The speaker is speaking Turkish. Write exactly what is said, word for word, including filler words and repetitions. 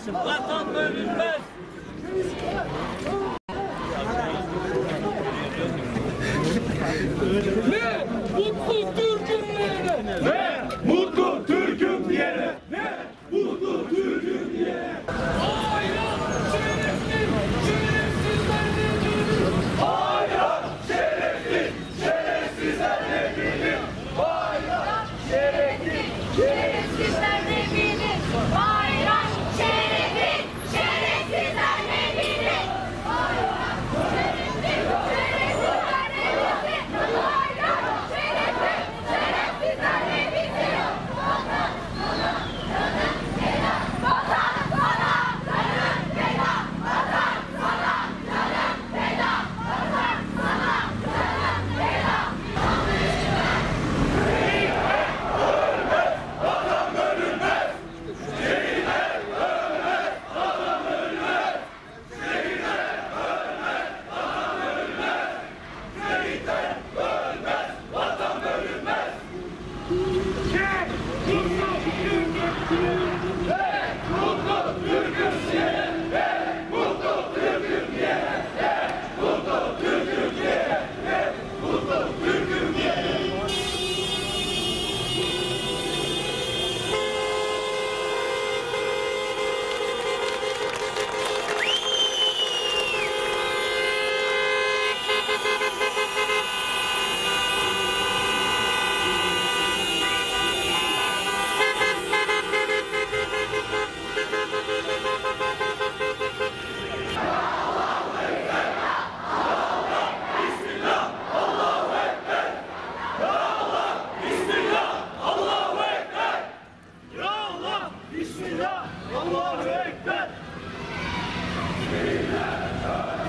kardeşim. Vatan bölünmez. Ne mutlu Türk'üm diyene. Ne mutlu Türk'üm diyene. Ne mutlu Türk'üm diyene. Hayran şerefli, şerefsizler ne bilir. Hayran şerefli, şerefsizler ne bilir. Hayran şerefli, Şerefsizler ne bilir? Bayrak şerefli, şerefsizler ne bilir? Bayrak şerefli, şerefsizler ne bilir? Bayrak şerefli, şerefsizler ne bilir? Vatan, vatan, canım feda. Vatan, sana, canım feda. Vatan, sana, canım feda. Vatan, sana, canım feda. Bismillah, Allahu Ekber.